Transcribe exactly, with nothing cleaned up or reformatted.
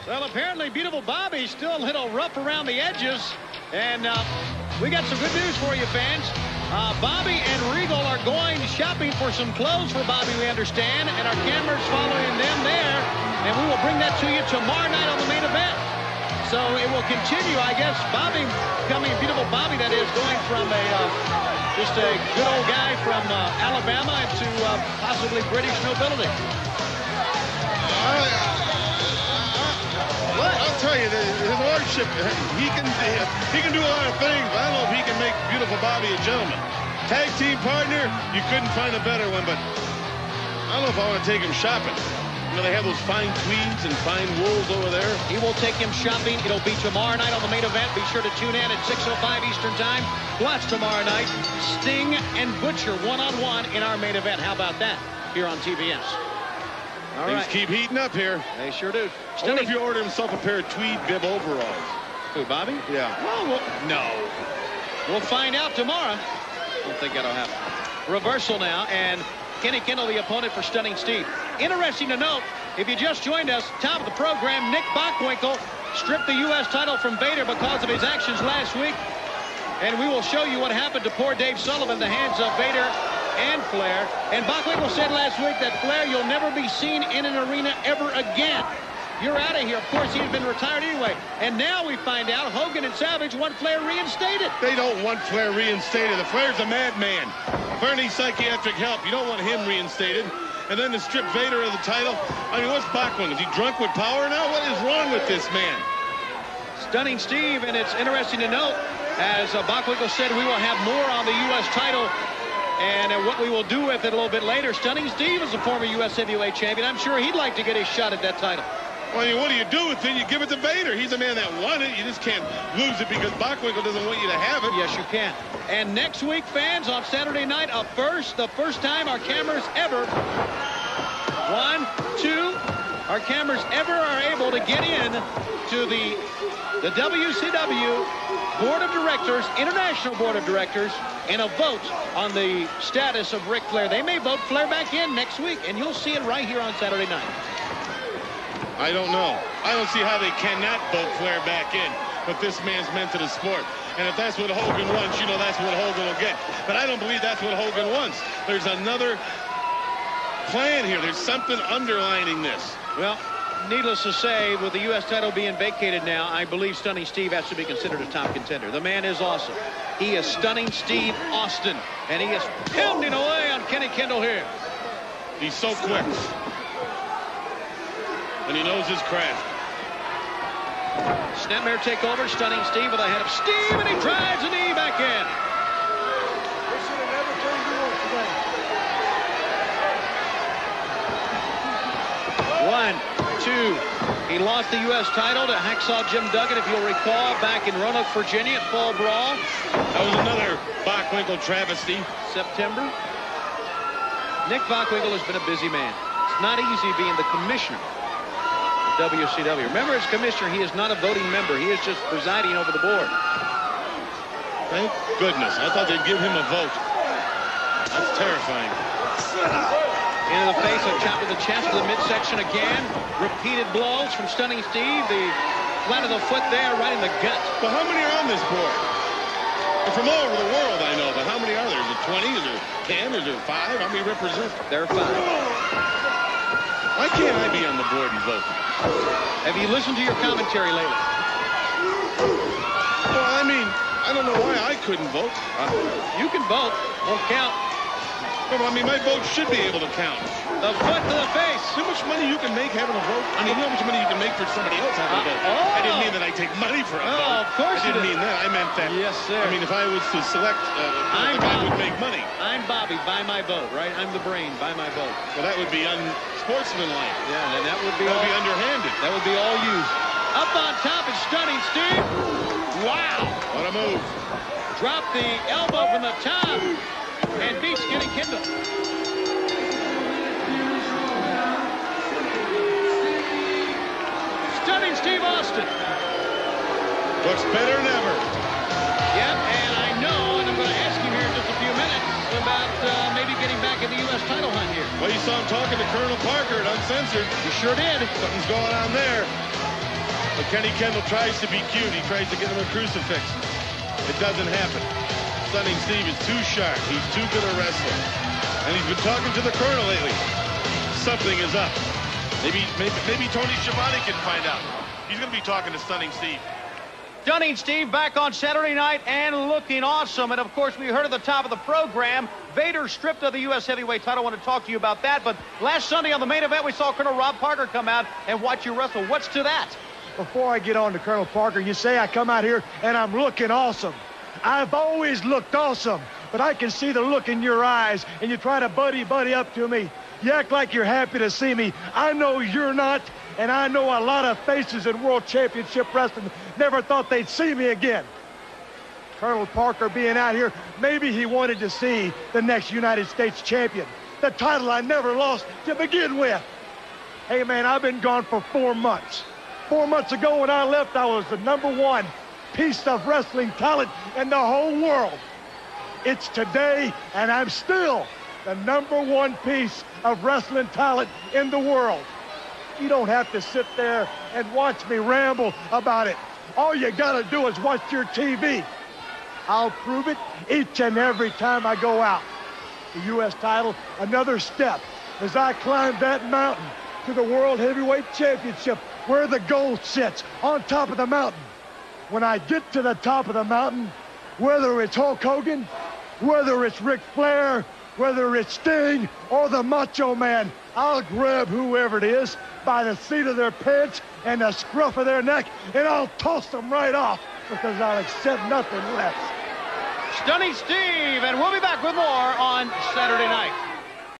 Well, apparently Beautiful Bobby's still a little rough around the edges. And uh, we got some good news for you, fans. Uh, Bobby and Regal are going shopping for some clothes for Bobby, we understand. And our camera's following them there. And we will bring that to you tomorrow night on the main event. So it will continue, I guess. Bobby becoming Beautiful Bobby, that is, going from a uh, just a good old guy from uh, Alabama into uh, possibly British nobility. What? I'll tell you, his lordship, he can he can do a lot of things, but I don't know if he can make Beautiful Bobby a gentleman. Tag team partner, you couldn't find a better one, but I don't know if I want to take him shopping. You know, they have those fine tweeds and fine wools over there. He will take him shopping. It'll be tomorrow night on the main event. Be sure to tune in at six oh five Eastern Time. Plus tomorrow night, Sting and Butcher one-on-one in our main event. How about that here on T V S? All Things right. keep heating up here. They sure do. I wonder if you order himself a pair of tweed bib overalls. Who, Bobby? Yeah. Well, we'll no. We'll find out tomorrow. I don't think that'll happen. Reversal now, and Kenny Kendall, the opponent for Stunning Steve. Interesting to note, if you just joined us, top of the program, Nick Bockwinkel stripped the U S title from Vader because of his actions last week. And we will show you what happened to poor Dave Sullivan, the hands of Vader and Flair. And Bockwinkel said last week that Flair, you'll never be seen in an arena ever again. You're out of here. Of course, he'd been retired anyway. And now we find out Hogan and Savage want Flair reinstated. They don't want Flair reinstated. The Flair's a madman. Flair needs psychiatric help. You don't want him reinstated. And then to strip Vader of the title. I mean, what's Bockwinkel? Is he drunk with power now? What is wrong with this man? Stunning Steve, and it's interesting to note, as uh, Bockwinkel said, we will have more on the U S title. And uh, what we will do with it a little bit later. Stunning Steve is a former U S heavyweight champion. I'm sure he'd like to get his shot at that title. Well, I mean, what do you do with it? You give it to Vader. He's the man that won it. You just can't lose it because Bockwinkel doesn't want you to have it. Yes, you can. And next week, fans, on Saturday night, a first, the first time our cameras ever, one, two, our cameras ever are able to get in to the, the W C W Board of Directors, International Board of Directors, and a vote on the status of Ric Flair. They may vote Flair back in next week, and you'll see it right here on Saturday night. I don't know. I don't see how they cannot vote Flair back in, but this man's meant to the sport. And if that's what Hogan wants, you know that's what Hogan will get. But I don't believe that's what Hogan wants. There's another plan here. There's something underlining this. Well, needless to say, with the U S title being vacated now, I believe Stunning Steve has to be considered a top contender. The man is awesome. He is Stunning Steve Austin, and he is pounding away on Kenny Kendall here. He's so quick. And he knows his craft. Snapmare takeover, Stunning Steve with a head of Steve, and he drives the knee back in. One, two. He lost the U S title to Hacksaw Jim Duggan, if you'll recall, back in Roanoke, Virginia at Fall Brawl. That was another Bockwinkel travesty. September. Nick Bockwinkel has been a busy man. It's not easy being the commissioner of W C W. Remember, as commissioner, he is not a voting member. He is just presiding over the board. Thank goodness. I thought they'd give him a vote. That's terrifying. Into the face, a chop to the chest, to the midsection again. Repeated blows from Stunning Steve. The flat of the foot there, right in the gut. Well, how many are on this board? They're from all over the world, I know, but how many are there? Is it twenty? Is there ten? Is there five? How many represent? There are five. Why can't I be on the board and vote? Have you listened to your commentary lately? Well, I mean, I don't know why I couldn't vote. Uh, you can vote. Won't count. Well, I mean, my vote should be able to count. The foot to the face. See how much money you can make having a vote? I mean, you know how much money you can make for somebody else having a vote? Uh, oh. I didn't mean that I take money for a Oh, vote. of course I you didn't did. mean that. I meant that. Yes, sir. I mean, if I was to select, uh, I'm I Bob. would make money. I'm Bobby. Buy my vote, right? I'm the brain. Buy my vote. Well, that would be unsportsmanlike. Yeah, and that would be That all, would be underhanded. that would be all used. Up on top is Stunning Steve. Wow. What a move. Drop the elbow from the top and beats Kenny Kendall. Stunning Steve Austin. Looks better than ever. Yep, and I know, and I'm going to ask you here in just a few minutes about uh, maybe getting back in the U S title hunt here. Well, you saw him talking to Colonel Parker at Uncensored. You sure did. Something's going on there. But Kenny Kendall tries to be cute. He tries to get him a crucifix. It doesn't happen. Stunning Steve is too sharp. He's too good a wrestler. And he's been talking to the Colonel lately. Something is up. Maybe, maybe, maybe Tony Schiavone can find out. He's going to be talking to Stunning Steve. Stunning Steve back on Saturday night and looking awesome. And, of course, we heard at the top of the program, Vader stripped of the U S heavyweight title. I want to talk to you about that. But last Sunday on the main event, we saw Colonel Rob Parker come out and watch you wrestle. What's to that? Before I get on to Colonel Parker, you say I come out here and I'm looking awesome. I've always looked awesome, but I can see the look in your eyes, and you try to buddy-buddy up to me. You act like you're happy to see me. I know you're not, and I know a lot of faces in World Championship Wrestling never thought they'd see me again. Colonel Parker being out here, maybe he wanted to see the next United States champion, the title I never lost to begin with. Hey, man, I've been gone for four months. Four months ago when I left, I was the number one piece of wrestling talent in the whole world. It's today, and I'm still the number one piece of wrestling talent in the world. You don't have to sit there and watch me ramble about it. All you gotta do is watch your T V. I'll prove it each and every time I go out. The U S title, another step as I climb that mountain to the World Heavyweight Championship, where the gold sits on top of the mountain. When I get to the top of the mountain, whether it's Hulk Hogan, whether it's Ric Flair, whether it's Sting or the Macho Man, I'll grab whoever it is by the seat of their pants and the scruff of their neck, and I'll toss them right off because I'll accept nothing less. Stunning Steve, and we'll be back with more on Saturday night.